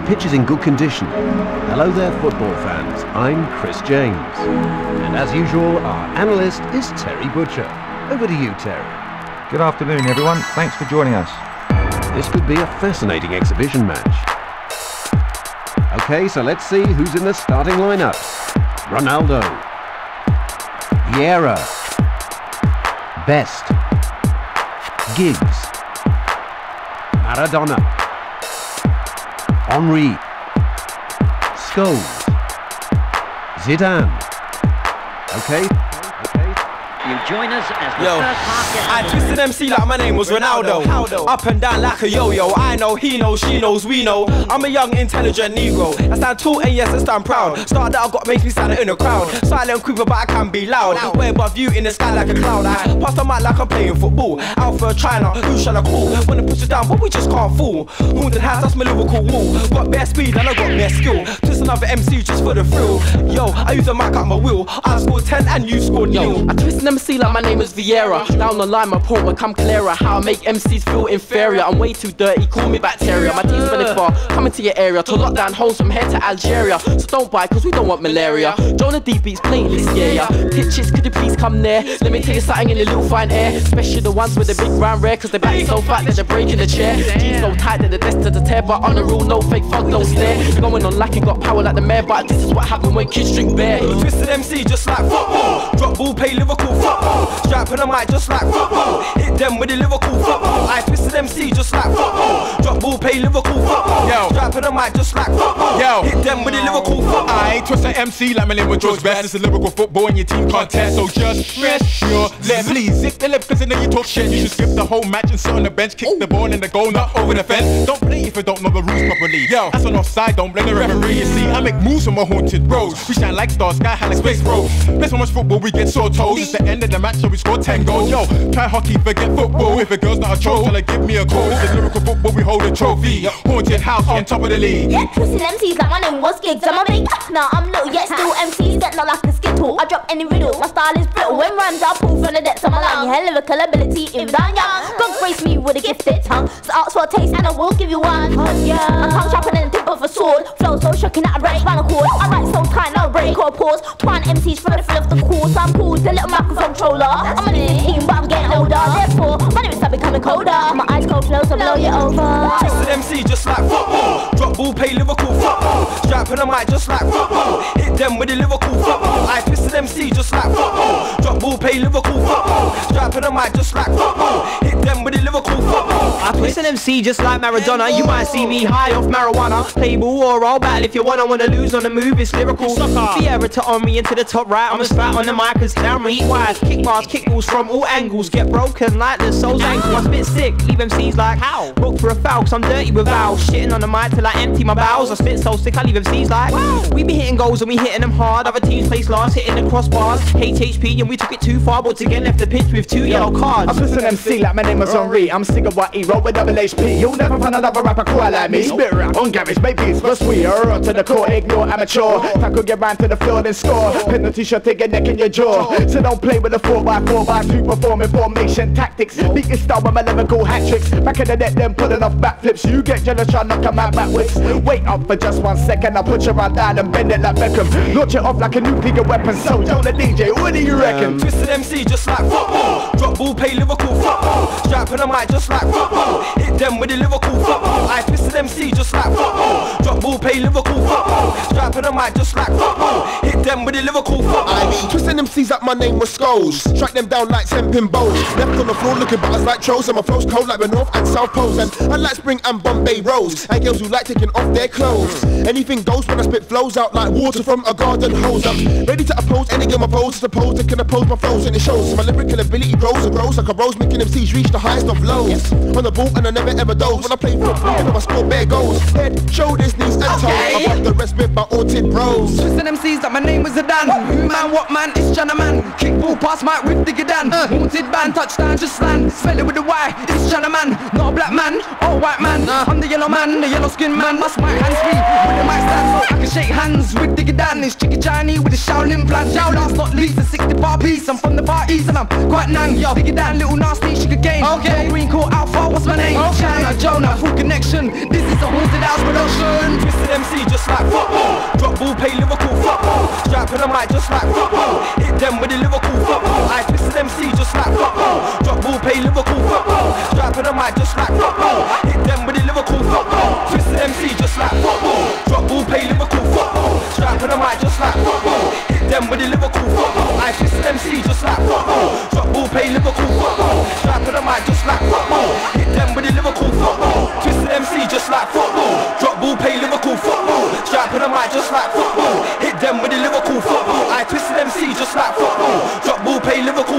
pitch is in good condition. Hello there, football fans. I'm Chris James. And as usual, our analyst is Terry Butcher. Over to you, Terry. Good afternoon, everyone. Thanks for joining us. This could be a fascinating exhibition match. Okay, so let's see who's in the starting lineups. Ronaldo. Vieira. Best. Giggs. Maradona. Henry. Scholes. Zidane. Okay. You join us as the first half gets I twisted MC like my name was Ronaldo. Up and down like a yo-yo. I know, he knows, she knows, we know. I'm a young, intelligent Negro. I stand tall and yes, I stand proud. Star that I got makes me stand in a crowd. Silent creeper, but I can be loud. Way above you in the sky like a cloud. I pass the mic like I'm playing football. Alpha, China, who shall I call? Wanna push it down, but we just can't fool. Haunted house, that's my lyrical wall. Got bare speed and I got bare skill. Twist another MC just for the thrill. Yo, I use the mic at my wheel. I scored 10 and you scored nil. I twist an MC like my name is Vieira. Down the line, my point will come clearer. How I make MCs feel inferior. I'm way too dirty, call me bacteria. My team's running far, coming to your area. To lock down holes from here to Algeria. So don't buy, cause we don't want malaria. Jonah D beats plainly scare ya. Pitches, could you please come there? Let me tell you something in the little fine air. Especially the ones with the big round rare. Cause their back so fat that they're breaking the chair. Jeans so tight that the desk to the tear. But on the rule, no fake fuck, don't stare. Going on like you got power like the mayor. But this is what happened when kids drink beer. Twisted MC just like football. Drop ball, play Liverpool football. Strap on the mic just like football. Hit them with the Liverpool football. I twisted MC just like football. Drop ball, play Liverpool football. Yo, strap on the mic just like football. Yo, hit them with the Liverpool football. I twist an MC like my name was George Best. It's a lyrical football and your team can't test. So just rest your left. Please zip the lip cause I know you talk shit. You should skip the whole match and sit on the bench. Kick the ball in the goal, not over the fence. Don't play if you don't know the rules properly. Yo, that's an offside, don't blame the referee. You see, I make moves on my haunted roads. We shine like stars, sky high like space bro. Play so much football, we get sore toes. It's the end of the match, so we score 10 goals. Yo, try hockey, forget football. If a girl's not a troll, tell her give me a call. It's a lyrical football, we hold a trophy. Haunted house on top of the league. Yeah, twisting MCs like my name was Giggs. I'm a big, now I'm little, yet still MCs get not like a skittle. I drop any riddle, my style is brittle. When rhymes I pull from the depths of my lung. Hell lyrical ability, if I'm young. God grace me with a gifted tongue. So ask for a taste and I will give you one. Yeah, my tongue sharper than the tip of a sword. Flow so shocking that I break spinal cord. I write so tight, no break or pause. One MCs for the feel of the course. I'm cool, the little microphone controller. I'm a little team, but I'm getting older. Therefore, my lyrics are becoming colder. My eyes cold flow, so blow you over. Twisted MC just like football. Drop ball, play Liverpool football. Strap on the mic just like football. Hit them with the Liverpool football. I twisted MC just like football. Drop ball, play Liverpool football. Strap on the mic just like football. Hit them with the Liverpool football. I twist an MC just like Maradona. You might see me high off marijuana. Play ball or I'll battle if you wanna lose on the move. It's lyrical. Vieira to on me into the top right. I'm a spat on the mic as down reach wide. Kick bars, kick balls from all angles. Get broken like the soul's ankle. I spit sick, leave MCs like how? Book for a foul, cause I'm dirty with vowels. Shitting on the mic till I empty my bowels. I spit so sick, I leave MCs like wow. We be hitting goals and we hitting them hard. Other teams place last, hitting the crossbars. HHP and we took it too far, but to get left the pitch with 2 yellow cards. I'm just an MC like my name was C.O.R.E. I'm C.O.R.E, roll with double HP. You'll never find another rapper cool like me. Spit rap on garage, make beats, but sweeter. To the core, ignore amateur. Tackle get round to the field and score. Penalty shot, take a neck in your jaw. So don't play with a 4x4x2 performing formation tactics. Beat your style with my lyrical hat tricks. Back in the net, then pulling off backflips. You get jealous, try knock a man backwards. Wait up for just 1 second. I'll put your right down and bend it like Beckham. Launch it off like a nuclear weapon. So Jonah DJ, what do you reckon? Twisted MC just like football. Drop ball, play Liverpool football. Strap on the mic just like football. Hit them with the Liverpool football. I twisted MC just like football. Drop ball, play Liverpool football. Strap on the mic just like football. Hit them with the Liverpool football. I mean, twisting MCs like my name was Scholes. Strike them down like 10 pin bowls. Left on the floor looking butters like trolls. And my flow's cold like the North and South Poles. And I like spring and Bombay Rose. And girls who like taking off their clothes. Anything goes when I spit flows out like water from a garden hose. I'm ready to oppose any game I pose. Suppose I can oppose my flows and it shows. So my lyrical ability grows and grows like a rose, making MCs reach the highest of lows. On the ball and I never ever doze. When I play football, I score bare goals. Head, shoulders, knees and toes. I got the rest with my haunted bros. Twisting MCs like my name was Zidane. Who man, what man, it's Chynaman. Kick ball pass mic with the Gidan. Haunted band, touchdown, just land. Spell it with the Y, it's Chynaman. Not a black man, or a white man. I'm the yellow man, the yellow skin man. Must my hands free with the mic stand so I can shake hands with the Gidan. It's Chicky Chinese with the Shaolin plan. Shout last not least, the 60-bar piece. I'm from the Far East and I'm quite nang. Yo, dig it down, little Narstie, Sugarkain. Okay, green call Alpha, what's my name? China, Jonah, full connection. This is a haunted house production. football. Strap on the mic just like football. Hit them with the lyrical football. Twist the MC just like football. Drop ball, play lyrical football. Strap on the mic just like football. Hit them with the lyrical football. I twist the MC just like football. Drop ball, play lyrical football. Strap on the mic just like football. Hit them with the lyrical football. Twist the MC just like football. Drop ball, play lyrical football. Strap on the mic just like football. Hit them with the lyrical football. I twist the MC just like football. Drop ball, play lyrical